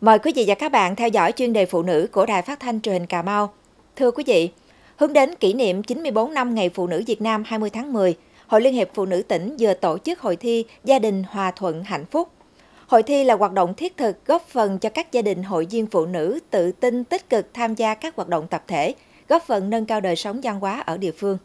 Mời quý vị và các bạn theo dõi chuyên đề phụ nữ của Đài Phát thanh Truyền hình Cà Mau. Thưa quý vị, hướng đến kỷ niệm 94 năm Ngày Phụ nữ Việt Nam 20 tháng 10, Hội Liên hiệp Phụ nữ tỉnh vừa tổ chức hội thi Gia đình hòa thuận hạnh phúc. Hội thi là hoạt động thiết thực góp phần cho các gia đình hội viên phụ nữ tự tin tích cực tham gia các hoạt động tập thể, góp phần nâng cao đời sống văn hóa ở địa phương.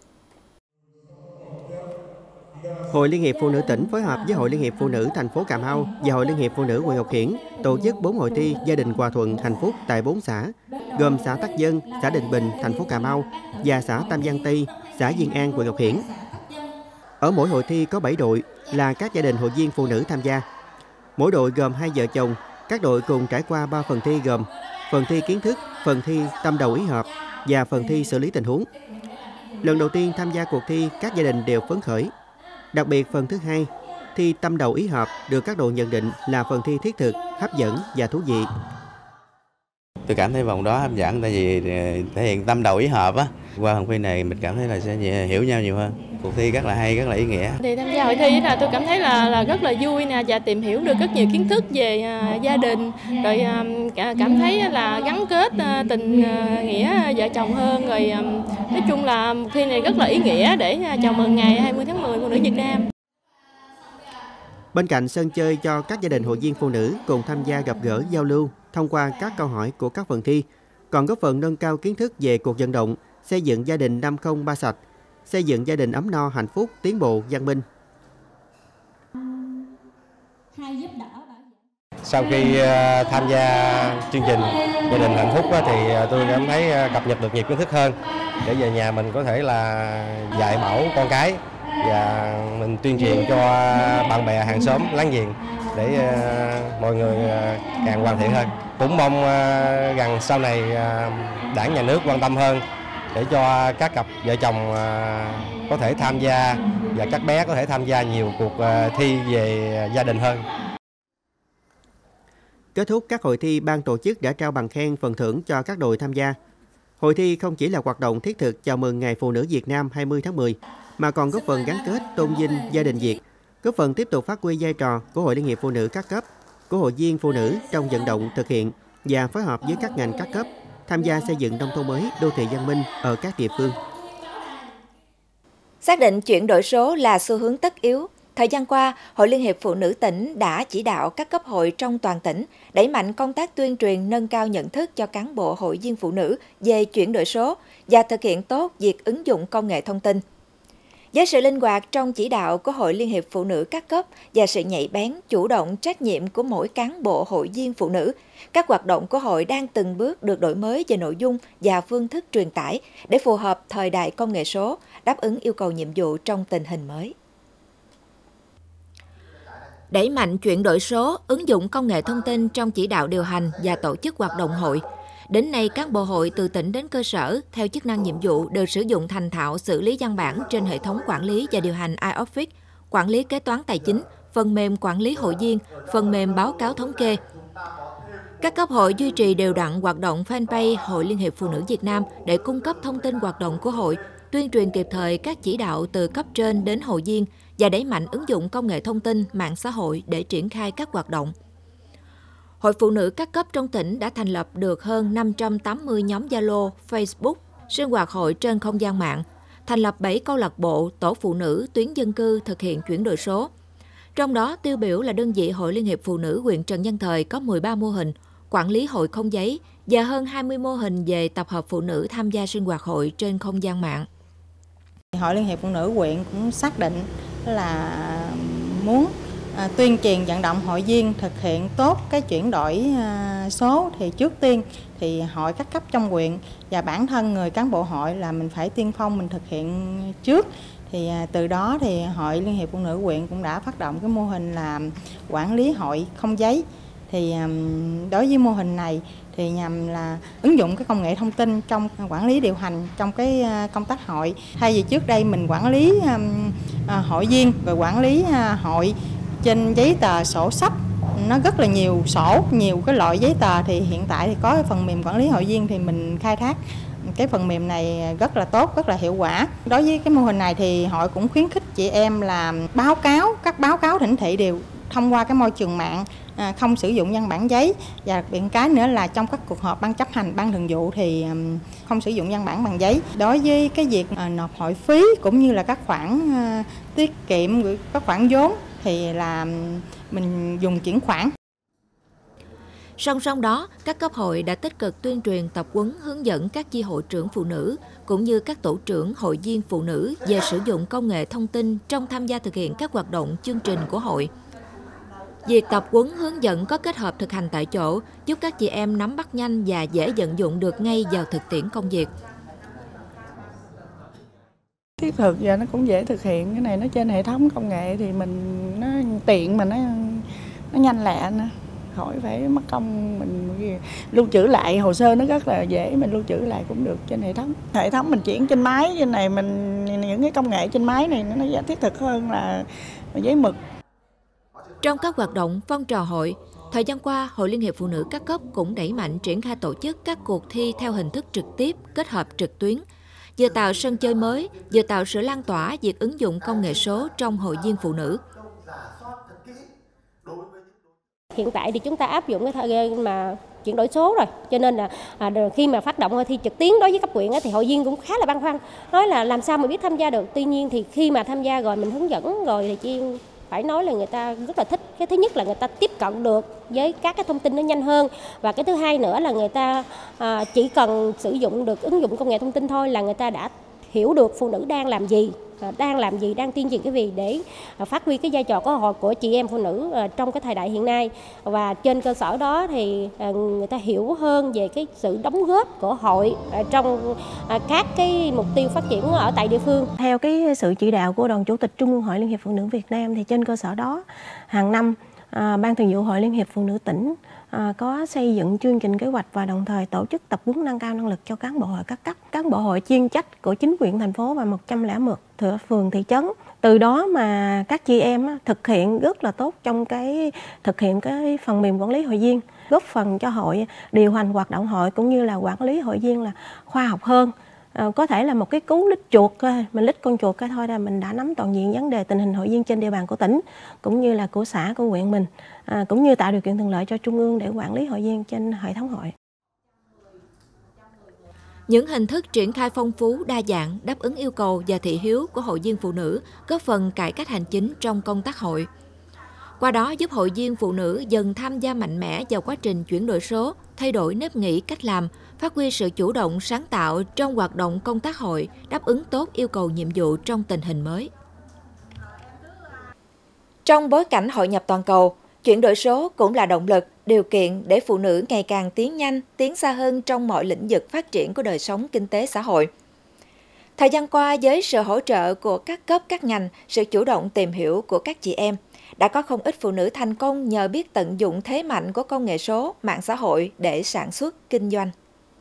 Hội Liên hiệp Phụ nữ tỉnh phối hợp với Hội Liên hiệp Phụ nữ thành phố Cà Mau và Hội Liên hiệp Phụ nữ huyện Ngọc Hiển tổ chức 4 hội thi Gia đình hòa thuận hạnh phúc tại 4 xã, gồm xã Tắc Dân, xã Định Bình, thành phố Cà Mau và xã Tam Giang Tây, xã Diên An, huyện Ngọc Hiển. Ở mỗi hội thi có 7 đội là các gia đình hội viên phụ nữ tham gia. Mỗi đội gồm 2 vợ chồng, các đội cùng trải qua 3 phần thi gồm phần thi kiến thức, phần thi tâm đầu ý hợp và phần thi xử lý tình huống. Lần đầu tiên tham gia cuộc thi, các gia đình đều phấn khởi. Đặc biệt phần thứ hai, thi tâm đầu ý hợp được các đội nhận định là phần thi thiết thực, hấp dẫn và thú vị. Tôi cảm thấy vòng đó hấp dẫn tại vì thể hiện tâm đầu ý hợp á. Qua phần thi này mình cảm thấy là sẽ hiểu nhau nhiều hơn. Cuộc thi rất là hay, rất là ý nghĩa. Thì tham gia hội thi là tôi cảm thấy là rất là vui nè và tìm hiểu được rất nhiều kiến thức về gia đình, rồi cảm thấy là gắn kết tình nghĩa vợ chồng hơn, rồi nói chung là cuộc thi này rất là ý nghĩa để chào mừng ngày 20 tháng 10 Phụ nữ Việt Nam. Bên cạnh sân chơi cho các gia đình hội viên phụ nữ cùng tham gia gặp gỡ giao lưu thông qua các câu hỏi của các phần thi, còn góp phần nâng cao kiến thức về cuộc vận động xây dựng gia đình 503 sạch, xây dựng gia đình ấm no hạnh phúc, tiến bộ văn minh. Sau khi tham gia chương trình Gia đình hạnh phúc thì tôi cảm thấy cập nhật được nhiều kiến thức hơn để về nhà mình có thể là dạy bảo con cái và mình tuyên truyền cho bạn bè hàng xóm láng giềng để mọi người càng hoàn thiện hơn. Cũng mong rằng sau này Đảng, Nhà nước quan tâm hơn để cho các cặp vợ chồng có thể tham gia và các bé có thể tham gia nhiều cuộc thi về gia đình hơn. Kết thúc các hội thi, ban tổ chức đã trao bằng khen phần thưởng cho các đội tham gia. Hội thi không chỉ là hoạt động thiết thực chào mừng Ngày Phụ nữ Việt Nam 20 tháng 10, mà còn góp phần gắn kết, tôn vinh gia đình Việt, góp phần tiếp tục phát huy vai trò của Hội Liên hiệp Phụ nữ các cấp, của hội viên phụ nữ trong vận động thực hiện và phối hợp với các ngành các cấp, tham gia xây dựng nông thôn mới, đô thị văn minh ở các địa phương. Xác định chuyển đổi số là xu hướng tất yếu, thời gian qua, Hội Liên hiệp Phụ nữ tỉnh đã chỉ đạo các cấp hội trong toàn tỉnh đẩy mạnh công tác tuyên truyền, nâng cao nhận thức cho cán bộ hội viên phụ nữ về chuyển đổi số và thực hiện tốt việc ứng dụng công nghệ thông tin. Với sự linh hoạt trong chỉ đạo của Hội Liên hiệp Phụ nữ các cấp và sự nhạy bén, chủ động, trách nhiệm của mỗi cán bộ hội viên phụ nữ, các hoạt động của hội đang từng bước được đổi mới về nội dung và phương thức truyền tải để phù hợp thời đại công nghệ số, đáp ứng yêu cầu nhiệm vụ trong tình hình mới. Đẩy mạnh chuyển đổi số, ứng dụng công nghệ thông tin trong chỉ đạo điều hành và tổ chức hoạt động hội. Đến nay, cán bộ hội từ tỉnh đến cơ sở, theo chức năng nhiệm vụ đều sử dụng thành thạo xử lý văn bản trên hệ thống quản lý và điều hành iOffice, quản lý kế toán tài chính, phần mềm quản lý hội viên, phần mềm báo cáo thống kê. Các cấp hội duy trì đều đặn hoạt động fanpage Hội Liên hiệp Phụ nữ Việt Nam để cung cấp thông tin hoạt động của hội, tuyên truyền kịp thời các chỉ đạo từ cấp trên đến hội viên và đẩy mạnh ứng dụng công nghệ thông tin, mạng xã hội để triển khai các hoạt động. Hội Phụ nữ các cấp trong tỉnh đã thành lập được hơn 580 nhóm Zalo, Facebook, sinh hoạt hội trên không gian mạng, thành lập 7 câu lạc bộ, tổ phụ nữ, tuyến dân cư thực hiện chuyển đổi số. Trong đó, tiêu biểu là đơn vị Hội Liên hiệp Phụ nữ huyện Trần Văn Thời có 13 mô hình, quản lý hội không giấy và hơn 20 mô hình về tập hợp phụ nữ tham gia sinh hoạt hội trên không gian mạng. Hội Liên hiệp Phụ nữ huyện cũng xác định là muốn tuyên truyền vận động hội viên thực hiện tốt cái chuyển đổi số, thì trước tiên thì hội các cấp trong huyện và bản thân người cán bộ hội là mình phải tiên phong, mình thực hiện trước. Thì từ đó thì Hội Liên hiệp Phụ nữ huyện cũng đã phát động cái mô hình là quản lý hội không giấy. Thì đối với mô hình này thì nhằm là ứng dụng cái công nghệ thông tin trong quản lý điều hành trong cái công tác hội. Thay vì trước đây mình quản lý hội viên rồi quản lý hội trên giấy tờ sổ sách, nó rất là nhiều sổ, nhiều cái loại giấy tờ, thì hiện tại thì có cái phần mềm quản lý hội viên thì mình khai thác cái phần mềm này rất là tốt, rất là hiệu quả. Đối với cái mô hình này thì hội cũng khuyến khích chị em là báo cáo, các báo cáo thỉnh thị đều thông qua cái môi trường mạng, không sử dụng văn bản giấy, và đặc biệt cái nữa là trong các cuộc họp ban chấp hành, ban thường vụ thì không sử dụng văn bản bằng giấy. Đối với cái việc nộp hội phí cũng như là các khoản tiết kiệm, các khoản vốn thì là mình dùng chuyển khoản. Song song đó, các cấp hội đã tích cực tuyên truyền, tập huấn, hướng dẫn các chi hội trưởng phụ nữ cũng như các tổ trưởng hội viên phụ nữ về sử dụng công nghệ thông tin trong tham gia thực hiện các hoạt động chương trình của hội. Việc tập huấn hướng dẫn có kết hợp thực hành tại chỗ giúp các chị em nắm bắt nhanh và dễ vận dụng được ngay vào thực tiễn công việc. Thiết thực và nó cũng dễ thực hiện, cái này nó trên hệ thống công nghệ thì nó tiện mà nó nhanh lẹ nữa. Khỏi phải mất công mình lưu trữ lại hồ sơ, nó rất là dễ, mình lưu trữ lại cũng được trên hệ thống. Hệ thống mình chuyển trên máy, trên này những cái công nghệ trên máy này nó thiết thực hơn là giấy mực. Trong các hoạt động phong trào hội, thời gian qua, Hội Liên hiệp Phụ nữ các cấp cũng đẩy mạnh triển khai tổ chức các cuộc thi theo hình thức trực tiếp, kết hợp trực tuyến, vừa tạo sân chơi mới, vừa tạo sự lan tỏa việc ứng dụng công nghệ số trong hội viên phụ nữ. Hiện tại thì chúng ta áp dụng cái thời mà chuyển đổi số rồi, cho nên là khi mà phát động hội thi trực tuyến đối với cấp huyện thì hội viên cũng khá là băn khoăn, nói là làm sao mà biết tham gia được. Tuy nhiên thì khi mà tham gia rồi mình hướng dẫn rồi thì chị phải nói là người ta rất là thích. Cái thứ nhất là người ta tiếp cận được với các cái thông tin nó nhanh hơn, và cái thứ hai nữa là người ta chỉ cần sử dụng được ứng dụng công nghệ thông tin thôi là người ta đã hiểu được phụ nữ đang làm gì, đang tuyên truyền cái gì để phát huy cái vai trò của chị em phụ nữ trong cái thời đại hiện nay. Và trên cơ sở đó thì người ta hiểu hơn về cái sự đóng góp của hội trong các cái mục tiêu phát triển ở tại địa phương. Theo cái sự chỉ đạo của Đoàn Chủ tịch Trung ương Hội Liên hiệp Phụ nữ Việt Nam thì trên cơ sở đó hàng năm Ban Thường vụ Hội Liên hiệp Phụ nữ tỉnh có xây dựng chương trình kế hoạch và đồng thời tổ chức tập huấn nâng cao năng lực cho cán bộ hội các cấp, cán bộ hội chuyên trách của chính quyền thành phố và 101 phường thị trấn. Từ đó mà các chị em thực hiện rất là tốt trong thực hiện cái phần mềm quản lý hội viên, góp phần cho hội điều hành hoạt động hội cũng như là quản lý hội viên là khoa học hơn. Có thể là một cái cú lích chuột thôi, mình lích con chuột cái thôi là mình đã nắm toàn diện vấn đề tình hình hội viên trên địa bàn của tỉnh cũng như là của xã, của huyện mình, cũng như tạo điều kiện thuận lợi cho Trung ương để quản lý hội viên trên hệ thống hội. Những hình thức triển khai phong phú, đa dạng, đáp ứng yêu cầu và thị hiếu của hội viên phụ nữ, góp phần cải cách hành chính trong công tác hội. Qua đó giúp hội viên phụ nữ dần tham gia mạnh mẽ vào quá trình chuyển đổi số, thay đổi nếp nghĩ, cách làm, phát huy sự chủ động, sáng tạo trong hoạt động công tác hội, đáp ứng tốt yêu cầu nhiệm vụ trong tình hình mới. Trong bối cảnh hội nhập toàn cầu, chuyển đổi số cũng là động lực, điều kiện để phụ nữ ngày càng tiến nhanh, tiến xa hơn trong mọi lĩnh vực phát triển của đời sống kinh tế xã hội. Thời gian qua, với sự hỗ trợ của các cấp, các ngành, sự chủ động tìm hiểu của các chị em, đã có không ít phụ nữ thành công nhờ biết tận dụng thế mạnh của công nghệ số, mạng xã hội để sản xuất, kinh doanh.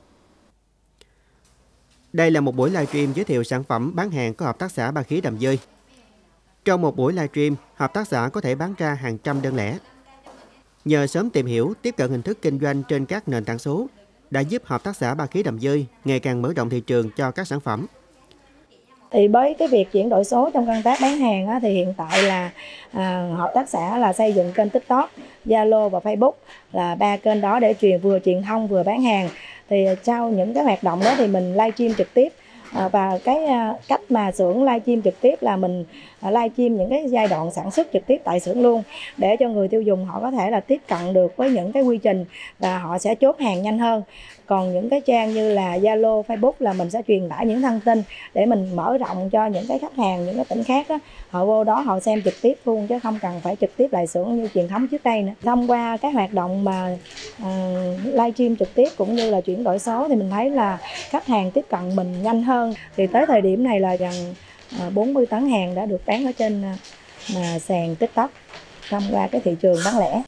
Đây là một buổi livestream giới thiệu sản phẩm bán hàng của Hợp tác xã Ba Khí Đầm Dơi. Trong một buổi livestream, hợp tác xã có thể bán ra hàng trăm đơn lẻ. Nhờ sớm tìm hiểu, tiếp cận hình thức kinh doanh trên các nền tảng số, đã giúp Hợp tác xã Ba Khí Đầm Dơi ngày càng mở rộng thị trường cho các sản phẩm. Thì với cái việc chuyển đổi số trong công tác bán hàng á, thì hiện tại là hợp tác xã là xây dựng kênh TikTok, Zalo và Facebook là 3 kênh đó để vừa truyền thông vừa bán hàng. Thì sau những cái hoạt động đó thì mình livestream trực tiếp. Và cái cách mà xưởng livestream trực tiếp là mình livestream những cái giai đoạn sản xuất trực tiếp tại xưởng luôn, để cho người tiêu dùng họ có thể là tiếp cận được với những cái quy trình và họ sẽ chốt hàng nhanh hơn. Còn những cái trang như là Zalo, Facebook là mình sẽ truyền tải những thông tin để mình mở rộng cho những cái khách hàng, những cái tỉnh khác đó, họ vô đó họ xem trực tiếp luôn chứ không cần phải trực tiếp lại xưởng như truyền thống trước đây nữa. Thông qua cái hoạt động mà livestream trực tiếp cũng như là chuyển đổi số thì mình thấy là khách hàng tiếp cận mình nhanh hơn. Thì tới thời điểm này là gần 40 tấn hàng đã được bán ở trên sàn TikTok thông qua cái thị trường bán lẻ.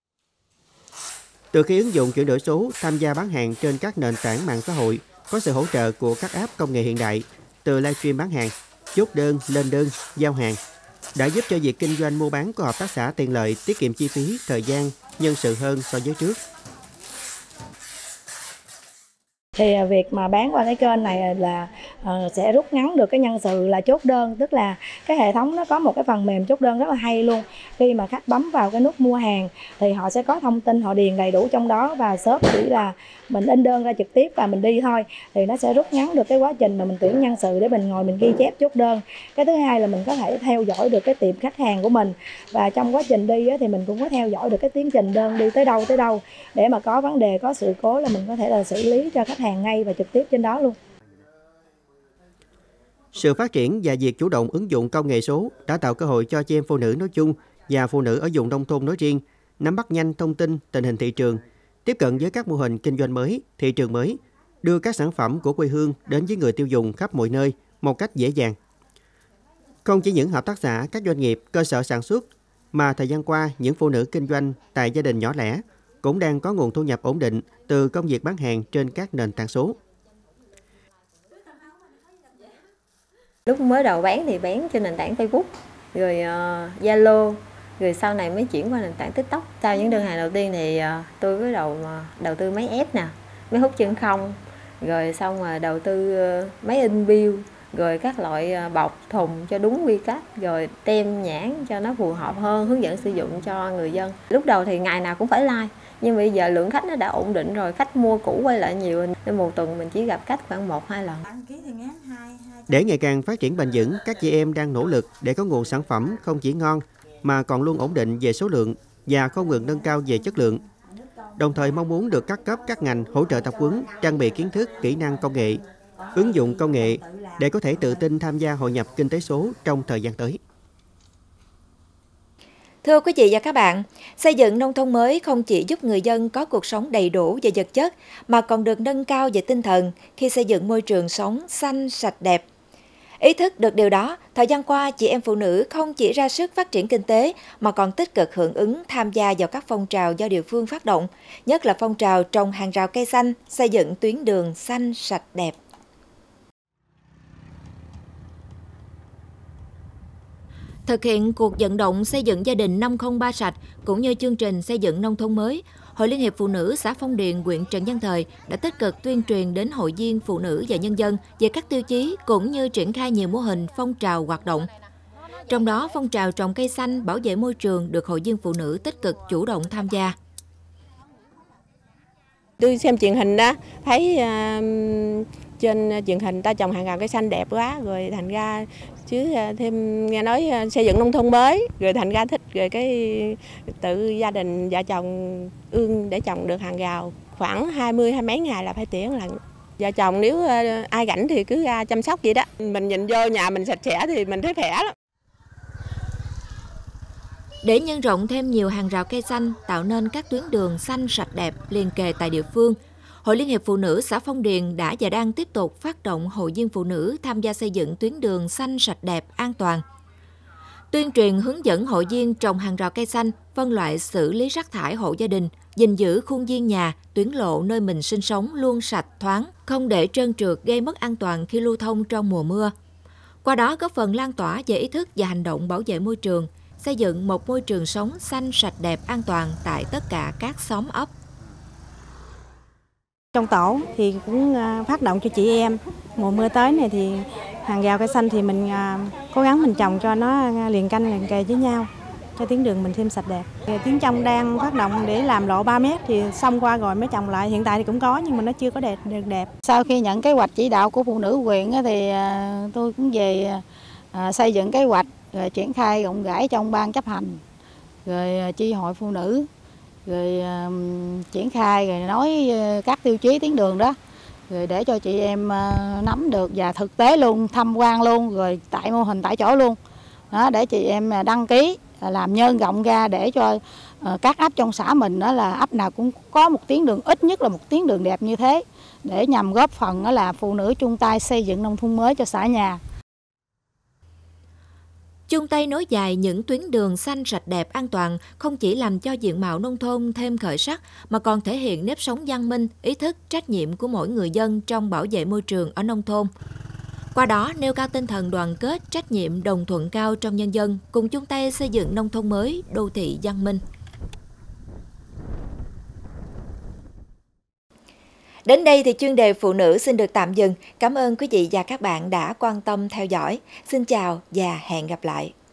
Từ khi ứng dụng chuyển đổi số tham gia bán hàng trên các nền tảng mạng xã hội, có sự hỗ trợ của các app công nghệ hiện đại, từ livestream bán hàng, chốt đơn, lên đơn, giao hàng, đã giúp cho việc kinh doanh mua bán của hợp tác xã tiện lợi, tiết kiệm chi phí, thời gian, nhân sự hơn so với trước. Thì việc mà bán qua cái kênh này là sẽ rút ngắn được cái nhân sự là chốt đơn, tức là cái hệ thống nó có một cái phần mềm chốt đơn rất là hay luôn. Khi mà khách bấm vào cái nút mua hàng thì họ sẽ có thông tin, họ điền đầy đủ trong đó và shop chỉ là mình in đơn ra trực tiếp và mình đi thôi, thì nó sẽ rút ngắn được cái quá trình mà mình tuyển nhân sự để mình ngồi mình ghi chép chốt đơn. Cái thứ hai là mình có thể theo dõi được cái tiệm khách hàng của mình, và trong quá trình đi thì mình cũng có theo dõi được cái tiến trình đơn đi tới đâu để mà có vấn đề, có sự cố là mình có thể là xử lý cho khách hàng ngay và trực tiếp trên đó luôn. Sự phát triển và việc chủ động ứng dụng công nghệ số đã tạo cơ hội cho chị em phụ nữ nói chung và phụ nữ ở vùng nông thôn nói riêng nắm bắt nhanh thông tin, tình hình thị trường, tiếp cận với các mô hình kinh doanh mới, thị trường mới, đưa các sản phẩm của quê hương đến với người tiêu dùng khắp mọi nơi một cách dễ dàng. Không chỉ những hợp tác xã, các doanh nghiệp, cơ sở sản xuất, mà thời gian qua những phụ nữ kinh doanh tại gia đình nhỏ lẻ cũng đang có nguồn thu nhập ổn định từ công việc bán hàng trên các nền tảng số. Lúc mới đầu bán thì bán trên nền tảng Facebook, rồi Zalo, rồi sau này mới chuyển qua nền tảng TikTok. Sau những đơn hàng đầu tiên thì tôi bắt đầu đầu tư máy ép nè, máy hút chân không, rồi xong rồi đầu tư máy in bill, rồi các loại bọc thùng cho đúng quy cách, rồi tem nhãn cho nó phù hợp hơn, hướng dẫn sử dụng cho người dân. Lúc đầu thì ngày nào cũng phải like, nhưng bây giờ lượng khách nó đã ổn định rồi, khách mua cũ quay lại nhiều, nên một tuần mình chỉ gặp khách khoảng 1-2 lần. Để ngày càng phát triển bền vững, các chị em đang nỗ lực để có nguồn sản phẩm không chỉ ngon mà còn luôn ổn định về số lượng và không ngừng nâng cao về chất lượng. Đồng thời mong muốn được các cấp, các ngành hỗ trợ tập huấn, trang bị kiến thức, kỹ năng công nghệ, ứng dụng công nghệ để có thể tự tin tham gia hội nhập kinh tế số trong thời gian tới. Thưa quý vị và các bạn, xây dựng nông thôn mới không chỉ giúp người dân có cuộc sống đầy đủ về vật chất, mà còn được nâng cao về tinh thần khi xây dựng môi trường sống xanh, sạch, đẹp. Ý thức được điều đó, thời gian qua, chị em phụ nữ không chỉ ra sức phát triển kinh tế, mà còn tích cực hưởng ứng tham gia vào các phong trào do địa phương phát động, nhất là phong trào trồng hàng rào cây xanh, xây dựng tuyến đường xanh, sạch, đẹp. Thực hiện cuộc vận động xây dựng gia đình 503 sạch cũng như chương trình xây dựng nông thôn mới, Hội Liên hiệp Phụ nữ xã Phong Điền, huyện Trần Văn Thời đã tích cực tuyên truyền đến hội viên phụ nữ và nhân dân về các tiêu chí cũng như triển khai nhiều mô hình phong trào hoạt động. Trong đó, phong trào trồng cây xanh, bảo vệ môi trường được hội viên phụ nữ tích cực chủ động tham gia. Tôi xem truyền hình đó, thấy trên truyền hình ta trồng hàng rào cây xanh đẹp quá, rồi thành ra chứ thêm nghe nói xây dựng nông thôn mới, rồi thành ra thích, rồi cái tự gia đình vợ chồng ương để trồng được hàng rào khoảng 20 mấy ngày là phải tỉa lần. Vợ chồng nếu ai rảnh thì cứ ra chăm sóc vậy đó. Mình nhìn vô nhà mình sạch sẽ thì mình thấy khỏe lắm. Để nhân rộng thêm nhiều hàng rào cây xanh, tạo nên các tuyến đường xanh sạch đẹp liền kề tại địa phương, Hội Liên hiệp Phụ nữ xã Phong Điền đã và đang tiếp tục phát động hội viên phụ nữ tham gia xây dựng tuyến đường xanh sạch đẹp an toàn. Tuyên truyền hướng dẫn hội viên trồng hàng rào cây xanh, phân loại xử lý rác thải hộ gia đình, gìn giữ khuôn viên nhà, tuyến lộ nơi mình sinh sống luôn sạch, thoáng, không để trơn trượt gây mất an toàn khi lưu thông trong mùa mưa. Qua đó góp phần lan tỏa về ý thức và hành động bảo vệ môi trường, xây dựng một môi trường sống xanh, sạch, đẹp, an toàn tại tất cả các xóm ấp. Trong tổ thì cũng phát động cho chị em, mùa mưa tới này thì hàng rào cây xanh thì mình cố gắng mình trồng cho nó liền canh liền kề với nhau, cho tuyến đường mình thêm sạch đẹp. Tuyến trong đang phát động để làm lộ 3 mét thì xong qua rồi mới trồng lại, hiện tại thì cũng có nhưng mà nó chưa có được đẹp. Sau khi nhận kế hoạch chỉ đạo của phụ nữ huyện thì tôi cũng về xây dựng kế hoạch, rồi triển khai rộng rãi trong ban chấp hành, rồi chi hội phụ nữ, rồi triển khai rồi nói các tiêu chí tuyến đường đó, rồi để cho chị em nắm được và thực tế luôn, tham quan luôn, rồi tại mô hình tại chỗ luôn đó, để chị em đăng ký làm nhân rộng ra để cho các ấp trong xã mình đó là ấp nào cũng có một tuyến đường, ít nhất là một tuyến đường đẹp như thế, để nhằm góp phần đó là phụ nữ chung tay xây dựng nông thôn mới cho xã nhà. Chung tay nối dài những tuyến đường xanh sạch đẹp an toàn không chỉ làm cho diện mạo nông thôn thêm khởi sắc mà còn thể hiện nếp sống văn minh, ý thức, trách nhiệm của mỗi người dân trong bảo vệ môi trường ở nông thôn. Qua đó nêu cao tinh thần đoàn kết, trách nhiệm, đồng thuận cao trong nhân dân, cùng chung tay xây dựng nông thôn mới, đô thị văn minh. Đến đây thì chuyên đề phụ nữ xin được tạm dừng. Cảm ơn quý vị và các bạn đã quan tâm theo dõi. Xin chào và hẹn gặp lại.